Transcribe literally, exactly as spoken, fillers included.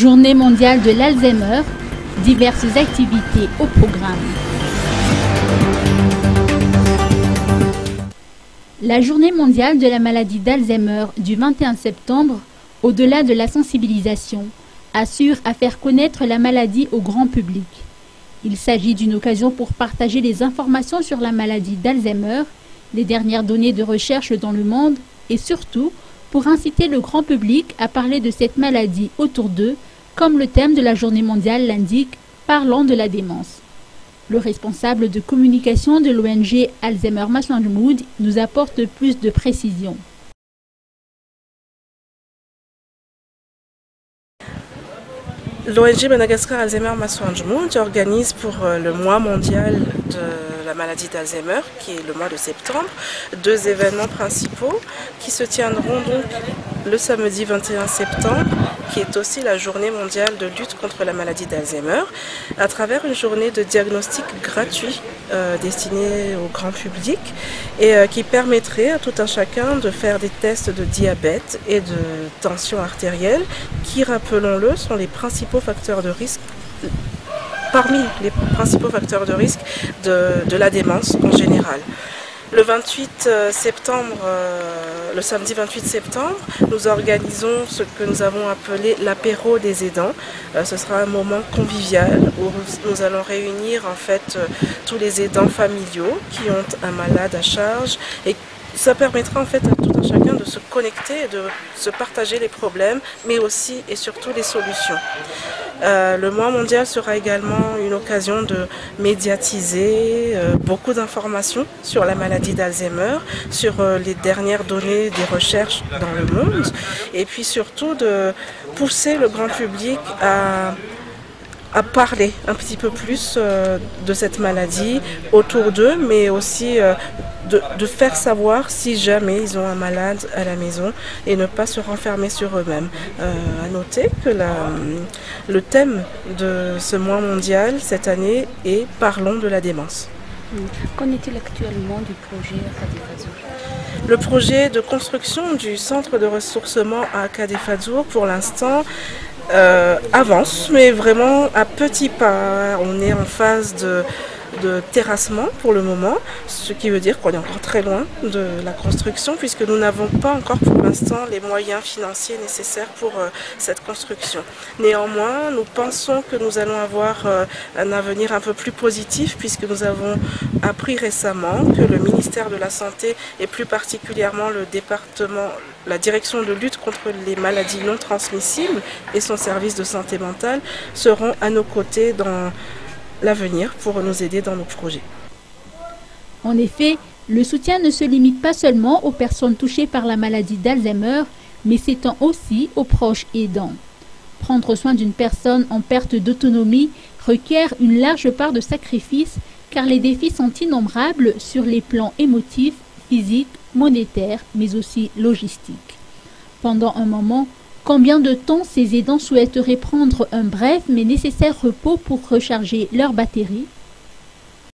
Journée mondiale de l'Alzheimer, diverses activités au programme. La Journée mondiale de la maladie d'Alzheimer du vingt et un septembre, au-delà de la sensibilisation, assure à faire connaître la maladie au grand public. Il s'agit d'une occasion pour partager les informations sur la maladie d'Alzheimer, les dernières données de recherche dans le monde et surtout pour inciter le grand public à parler de cette maladie autour d'eux, comme le thème de la journée mondiale l'indique, parlant de la démence. Le responsable de communication de l'O N G Alzheimer Massanger-Mood nous apporte plus de précisions. L'O N G Madagascar Alzheimer Massanger-Mood organise pour le mois mondial de la maladie d'Alzheimer, qui est le mois de septembre, deux événements principaux qui se tiendront donc le samedi vingt et un septembre, qui est aussi la journée mondiale de lutte contre la maladie d'Alzheimer, à travers une journée de diagnostic gratuit euh, destinée au grand public et euh, qui permettrait à tout un chacun de faire des tests de diabète et de tension artérielle qui, rappelons-le, sont les principaux facteurs de risque, parmi les principaux facteurs de risque de, de la démence en général. Le vingt-huit septembre, euh, le samedi vingt-huit septembre, nous organisons ce que nous avons appelé l'apéro des aidants. Euh, ce sera un moment convivial où nous allons réunir en fait euh, tous les aidants familiaux qui ont un malade à charge et ça permettra en fait à tout un chacun de se connecter et de se partager les problèmes, mais aussi et surtout les solutions. Euh, le mois mondial sera également une occasion de médiatiser euh, beaucoup d'informations sur la maladie d'Alzheimer, sur euh, les dernières données des recherches dans le monde, et puis surtout de pousser le grand public à à parler un petit peu plus euh, de cette maladie autour d'eux, mais aussi euh, de, de faire savoir si jamais ils ont un malade à la maison et ne pas se renfermer sur eux-mêmes. Euh, à noter que la, le thème de ce mois mondial cette année est « Parlons de la démence ». Qu'en est-il actuellement du projet à Kadefadzur ? Le projet de construction du centre de ressourcement à Kadefadzur, pour l'instant, Euh, avance, mais vraiment à petits pas. On est en phase de, de terrassement pour le moment, ce qui veut dire qu'on est encore très loin de la construction puisque nous n'avons pas encore pour l'instant les moyens financiers nécessaires pour euh, cette construction. Néanmoins, nous pensons que nous allons avoir euh, un avenir un peu plus positif puisque nous avons appris récemment que le ministère de la Santé et plus particulièrement le département, la direction de lutte contre les maladies non transmissibles et son service de santé mentale seront à nos côtés dans l'avenir pour nous aider dans nos projets. En effet, le soutien ne se limite pas seulement aux personnes touchées par la maladie d'Alzheimer, mais s'étend aussi aux proches aidants. Prendre soin d'une personne en perte d'autonomie requiert une large part de sacrifice car les défis sont innombrables sur les plans émotifs, physiques, monétaires, mais aussi logistiques. Pendant un moment, combien de temps ces aidants souhaiteraient prendre un bref mais nécessaire repos pour recharger leur batterie ?